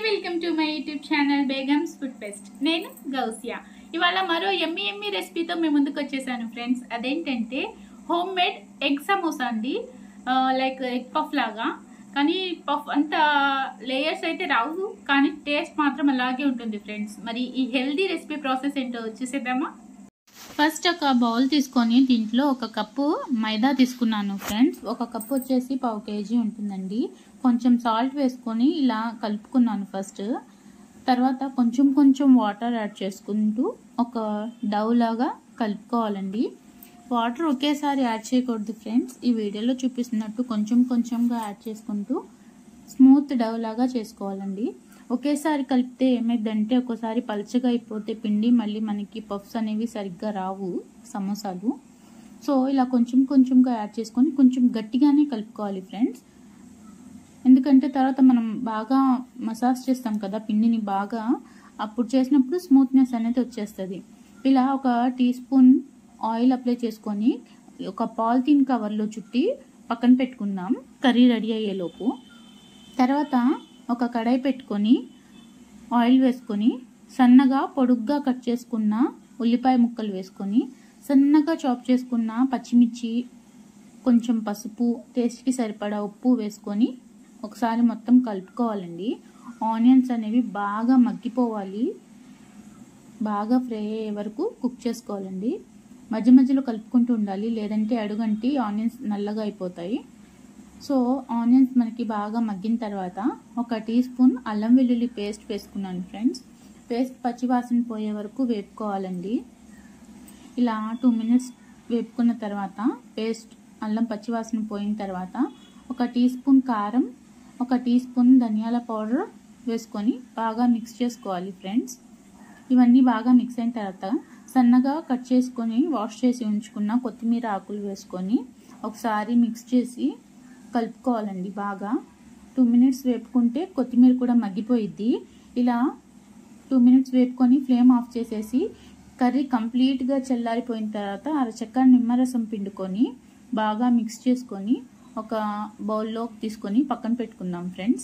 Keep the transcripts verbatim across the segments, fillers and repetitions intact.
Welcome to my YouTube channel Begum's food fest. నేను గౌసియా. ఇవాళ మరో ఎమ్మి ఎమ్మి రెసిపీతో మీ ముందుకు వచ్చేసాను ఫ్రెండ్స్. అదేంటంటే హోమ్ మేడ్ ఎగ్ సమోసా అండి. లైక్ ఎగ్ పఫ్ లాగా, కానీ పఫ్ అంత లేయర్స్ అయితే రావు, కానీ టేస్ట్ మాత్రం అలాగే ఉంటుంది ఫ్రెండ్స్. మరి ఈ హెల్దీ రెసిపీ ప్రాసెస్ ఏంటో వచ్చేసేద్దామా? ఫస్ట్ ఒక బౌల్ తీసుకొని దీంట్లో ఒక కప్పు మైదా తీసుకున్నాను ఫ్రెండ్స్. ఒక కప్పు వచ్చేసి పావు కేజీ ఉంటుందండి. కొంచెం సాల్ట్ వేసుకొని ఇలా కలుపుకున్నాను ఫస్ట్. తర్వాత కొంచెం కొంచెం వాటర్ యాడ్ చేసుకుంటూ ఒక డవ్ లాగా కలుపుకోవాలండి. వాటర్ ఒకేసారి యాడ్ చేయకూడదు ఫ్రెండ్స్. ఈ వీడియోలో చూపిస్తున్నట్టు కొంచెం కొంచెంగా యాడ్ చేసుకుంటూ స్మూత్ డవ్ లాగా చేసుకోవాలండి. ఒకేసారి కలిపితే ఏమైందంటే ఒక్కోసారి పల్చగా అయిపోతే పిండి మళ్ళీ మనకి పఫ్స్ అనేవి సరిగ్గా రావు సమోసాలు. సో ఇలా కొంచెం కొంచెంగా యాడ్ చేసుకొని కొంచెం గట్టిగానే కలుపుకోవాలి ఫ్రెండ్స్. ఎందుకంటే తర్వాత మనం బాగా మసాజ్ చేస్తాం కదా పిండిని బాగా, అప్పుడు చేసినప్పుడు స్మూత్నెస్ అనేది వచ్చేస్తుంది. ఇలా ఒక టీ స్పూన్ ఆయిల్ అప్లై చేసుకొని ఒక పాలిథీన్ కవర్లో చుట్టి పక్కన పెట్టుకుందాం కర్రీ రెడీ అయ్యేలోపు. తర్వాత ఒక కడాయి పెట్టుకొని ఆయిల్ వేసుకొని సన్నగా పొడుగ్గా కట్ చేసుకున్న ఉల్లిపాయ ముక్కలు వేసుకొని సన్నగా చాప్ చేసుకున్న పచ్చిమిర్చి, కొంచెం పసుపు, టేస్ట్కి సరిపడా ఉప్పు వేసుకొని ఒకసారి మొత్తం కలుపుకోవాలండి. ఆనియన్స్ అనేవి బాగా మగ్గిపోవాలి, బాగా ఫ్రై అయ్యే వరకు కుక్ చేసుకోవాలండి. మధ్య మధ్యలో కలుపుకుంటూ ఉండాలి, లేదంటే అడుగంటి ఆనియన్స్ నల్లగా అయిపోతాయి. సో ఆనియన్స్ మనకి బాగా మగ్గిన తర్వాత ఒక టీ స్పూన్ అల్లం వెల్లుల్లి పేస్ట్ వేసుకున్నాను ఫ్రెండ్స్. పేస్ట్ పచ్చివాసన పోయే వరకు వేపుకోవాలండి. ఇలా టూ మినిట్స్ వేపుకున్న తర్వాత పేస్ట్ అల్లం పచ్చివాసన పోయిన తర్వాత ఒక టీ స్పూన్ కారం, ఒక టీ స్పూన్ ధనియాల పౌడర్ వేసుకొని బాగా మిక్స్ చేసుకోవాలి ఫ్రెండ్స్. ఇవన్నీ బాగా మిక్స్ అయిన తర్వాత సన్నగా కట్ చేసుకొని వాష్ చేసి ఉంచుకున్న కొత్తిమీర ఆకులు వేసుకొని ఒకసారి మిక్స్ చేసి కలుపుకోవాలండి. బాగా టూ మినిట్స్ వేపుకుంటే కొత్తిమీర కూడా మగ్గిపోయిద్ది. ఇలా టూ మినిట్స్ వేపుకొని ఫ్లేమ్ ఆఫ్ చేసేసి కర్రీ కంప్లీట్గా చల్లారిపోయిన తర్వాత అరచక్క నిమ్మరసం పిండుకొని బాగా మిక్స్ చేసుకొని ఒక బౌల్లోకి తీసుకొని పక్కన పెట్టుకుందాం ఫ్రెండ్స్.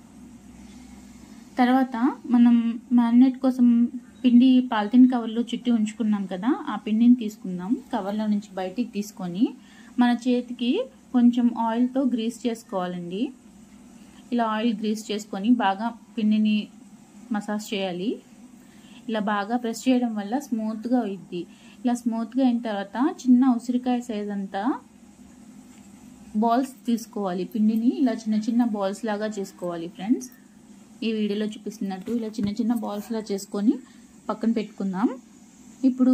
తర్వాత మనం మ్యారినేట్ కోసం పిండి పాలిథిన్ కవర్లో చుట్టి ఉంచుకున్నాం కదా, ఆ పిండిని తీసుకుందాం. కవర్లో నుంచి బయటికి తీసుకొని మన చేతికి కొంచెం ఆయిల్తో గ్రీస్ చేసుకోవాలండి. ఇలా ఆయిల్ గ్రీస్ చేసుకొని బాగా పిండిని మసాజ్ చేయాలి. ఇలా బాగా ప్రెస్ చేయడం వల్ల స్మూత్గా అవుద్ది. ఇలా స్మూత్గా అయిన తర్వాత చిన్న ఉసిరికాయ సైజ్ అంతా బాల్స్ తీసుకోవాలి. పిండిని ఇలా చిన్న చిన్న బాల్స్ లాగా చేసుకోవాలి ఫ్రెండ్స్. ఈ వీడియోలో చూపిస్తున్నట్టు ఇలా చిన్న చిన్న బాల్స్ లా చేసుకొని పక్కన పెట్టుకుందాం. ఇప్పుడు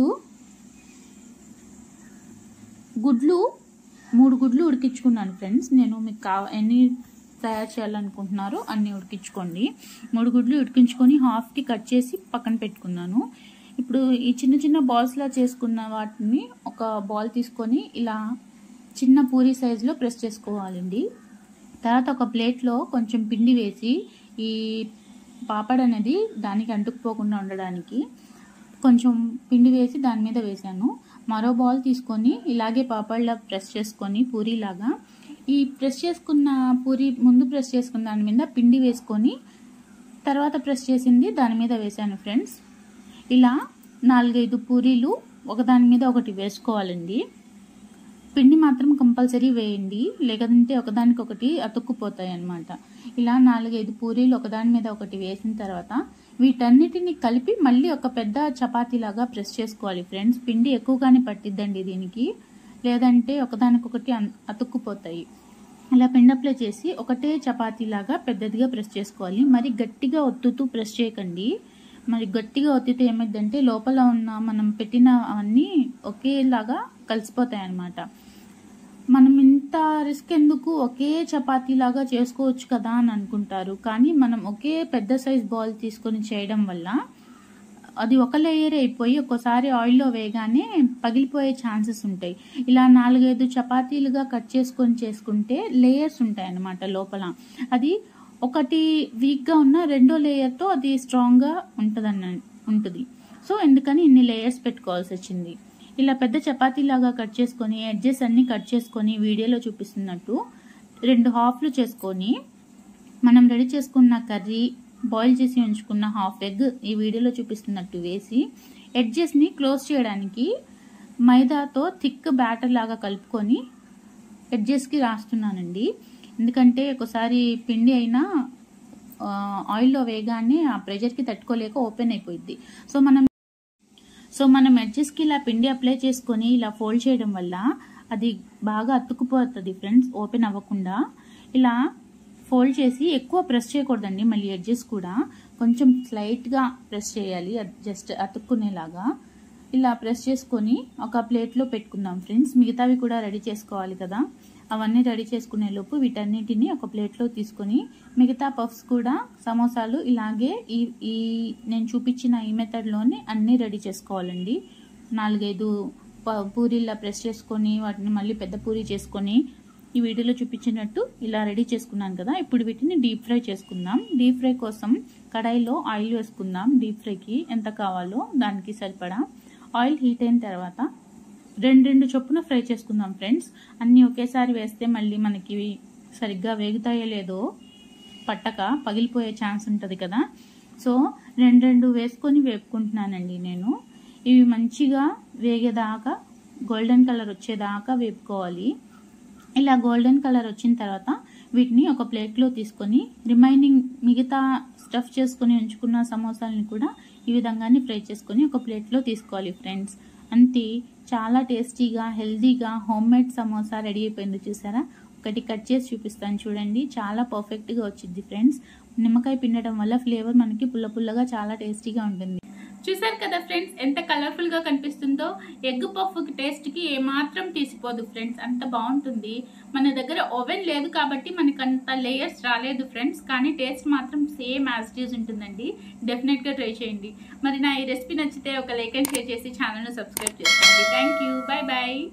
గుడ్లు మూడు గుడ్లు ఉడికించుకున్నాను ఫ్రెండ్స్. నేను మీకు కా ఎన్ని తయారు చేయాలనుకుంటున్నారో అన్ని ఉడికించుకోండి. మూడు గుడ్లు ఉడికించుకొని హాఫ్కి కట్ చేసి పక్కన పెట్టుకున్నాను. ఇప్పుడు ఈ చిన్న చిన్న బాల్స్లా చేసుకున్న వాటిని ఒక బాల్ తీసుకొని ఇలా చిన్న పూరీ సైజులో ప్రెస్ చేసుకోవాలండి. తర్వాత ఒక ప్లేట్లో కొంచెం పిండి వేసి ఈ పాపడ్ అనేది దానికి అంటుకుపోకుండా ఉండడానికి కొంచెం పిండి వేసి దాని మీద వేసాను. మరో బాల్ తీసుకొని ఇలాగే పాపడ్లా ప్రెస్ చేసుకొని పూరీలాగా ఈ ప్రెస్ చేసుకున్న పూరి ముందు ప్రెస్ చేసుకున్న దాని మీద పిండి వేసుకొని తర్వాత ప్రెస్ చేసింది దాని మీద వేసాను ఫ్రెండ్స్. ఇలా నాలుగైదు పూరీలు ఒకదాని మీద ఒకటి వేసుకోవాలండి. పిండి మాత్రం కంపల్సరీ వేయండి, లేదంటే ఒకదానికొకటి అతుక్కుపోతాయి అన్నమాట. ఇలా నాలుగైదు పూరీలు ఒకదాని మీద ఒకటి వేసిన తర్వాత వీటన్నిటిని కలిపి మళ్ళీ ఒక పెద్ద చపాతీ లాగా ప్రెస్ చేసుకోవాలి ఫ్రెండ్స్. పిండి ఎక్కువగానే పట్టిద్దండి దీనికి, లేదంటే ఒకదానికొకటి అతుక్కుపోతాయి. ఇలా పిండి అప్లై చేసి ఒకటే చపాతీ లాగా పెద్దదిగా ప్రెస్ చేసుకోవాలి. మరి గట్టిగా ఒత్తుతూ ప్రెస్ చేయకండి. మరి గట్టిగా ఒత్తితే ఏమైందంటే లోపల ఉన్న మనం పెట్టిన అవన్నీ ఒకేలాగా కలిసిపోతాయి అన్నమాట. మనం ఇంత రిస్క్ ఎందుకు, ఒకే చపాతీ లాగా చేసుకోవచ్చు కదా అని అనుకుంటారు. కానీ మనం ఒకే పెద్ద సైజ్ బాల్ తీసుకొని చేయడం వల్ల అది ఒక లేయర్ అయిపోయి ఒక్కోసారి ఆయిల్లో వేయగానే పగిలిపోయే ఛాన్సెస్ ఉంటాయి. ఇలా నాలుగైదు చపాతీలుగా కట్ చేసుకొని చేసుకుంటే లేయర్స్ ఉంటాయి అన్నమాట లోపల. అది ఒకటి వీక్గా ఉన్న రెండో లేయర్తో అది స్ట్రాంగ్గా ఉంటుందన్న ఉంటుంది. సో ఎందుకని ఇన్ని లేయర్స్ పెట్టుకోవాల్సి వచ్చింది. ఇలా పెద్ద చపాతీ లాగా కట్ చేసుకొని ఎడ్జెస్ అన్ని కట్ చేసుకొని వీడియోలో చూపిస్తున్నట్టు రెండు హాఫ్లు చేసుకొని మనం రెడీ చేసుకున్న కర్రీ బాయిల్ చేసి ఉంచుకున్న హాఫ్ ఎగ్ ఈ వీడియోలో చూపిస్తున్నట్టు వేసి ఎడ్జెస్ని క్లోజ్ చేయడానికి మైదాతో థిక్ బ్యాటర్ లాగా కలుపుకొని ఎడ్జెస్కి రాస్తున్నానండి. ఎందుకంటే ఒకసారి పిండి అయినా ఆయిల్లో వేగానే ఆ ప్రెషర్కి తట్టుకోలేక ఓపెన్ అయిపోయింది. సో మనం సో మనం ఎడ్జెస్కి ఇలా పిండి అప్లై చేసుకొని ఇలా ఫోల్డ్ చేయడం వల్ల అది బాగా అతుక్కుపోతుంది ఫ్రెండ్స్, ఓపెన్ అవ్వకుండా. ఇలా ఫోల్డ్ చేసి ఎక్కువ ప్రెస్ చేయకూడదండి, మళ్ళీ ఎడ్జెస్ కూడా కొంచెం స్లైట్గా ప్రెస్ చేయాలి, జస్ట్ అతుక్కునేలాగా. ఇలా ప్రెస్ చేసుకొని ఒక ప్లేట్లో పెట్టుకుందాం ఫ్రెండ్స్. మిగతావి కూడా రెడీ చేసుకోవాలి కదా, అవన్నీ రెడీ చేసుకునే లోపు వీటన్నిటిని ఒక ప్లేట్లో తీసుకొని మిగతా పఫ్స్ కూడా సమోసాలు ఇలాగే ఈ ఈ నేను చూపించిన ఈ మెథడ్లోనే అన్నీ రెడీ చేసుకోవాలండి. నాలుగైదు పూరీలా ప్రెస్ చేసుకొని వాటిని మళ్ళీ పెద్ద పూరీ చేసుకొని ఈ వీడియోలో చూపించినట్టు ఇలా రెడీ చేసుకున్నాను కదా. ఇప్పుడు వీటిని డీప్ ఫ్రై చేసుకుందాం. డీప్ ఫ్రై కోసం కడాయిలో ఆయిల్ వేసుకుందాం. డీప్ ఫ్రైకి ఎంత కావాలో దానికి సరిపడా ఆయిల్ హీట్ అయిన తర్వాత రెండు రెండు చొప్పున ఫ్రై చేసుకుందాం ఫ్రెండ్స్. అన్నీ ఒకేసారి వేస్తే మళ్ళీ మనకి సరిగ్గా వేగుతాయో లేదో పట్టక పగిలిపోయే ఛాన్స్ ఉంటుంది కదా. సో రెండు రెండు వేసుకొని వేపుకుంటున్నానండి నేను. ఇవి మంచిగా వేగేదాకా గోల్డెన్ కలర్ వచ్చేదాకా వేపుకోవాలి. ఇలా గోల్డెన్ కలర్ వచ్చిన తర్వాత వీటిని ఒక ప్లేట్లో తీసుకొని రిమైనింగ్ మిగతా స్టఫ్ చేసుకొని ఉంచుకున్న సమోసాలని కూడా ఈ విధంగానే ఫ్రై చేసుకొని ఒక ప్లేట్లో తీసుకోవాలి ఫ్రెండ్స్. అంతే, చాలా టేస్టీగా హెల్దీగా హోమ్ మేడ్ సమోసా రెడీ అయిపోయింది. చూసారా, ఒకటి కట్ చేసి చూపిస్తాను చూడండి. చాలా పర్ఫెక్ట్గా వచ్చింది ఫ్రెండ్స్. నిమ్మకాయ పిండడం వల్ల ఫ్లేవర్ మనకి పుల్ల పుల్లగా చాలా టేస్టీగా ఉంటుంది. చూసారు కదా ఫ్రెండ్స్, ఎంత కలర్ఫుల్గా కనిపిస్తుందో. ఎగ్ పఫ్ టేస్ట్కి ఏమాత్రం తీసిపోదు ఫ్రెండ్స్, అంత బాగుంటుంది. మన దగ్గర ఓవెన్ లేదు కాబట్టి మనకు అంత లేయర్స్ రాలేదు ఫ్రెండ్స్, కానీ టేస్ట్ మాత్రం సేమ్ యాజ్ ఇట్ ఈజ్ ఉంటుందండి. డెఫినెట్గా ట్రై చేయండి. మరి నా ఈ రెసిపీ నచ్చితే ఒక లైక్ అండ్ షేర్ చేసి ఛానల్ను సబ్స్క్రైబ్ చేసుకోండి. Thank you, bye bye.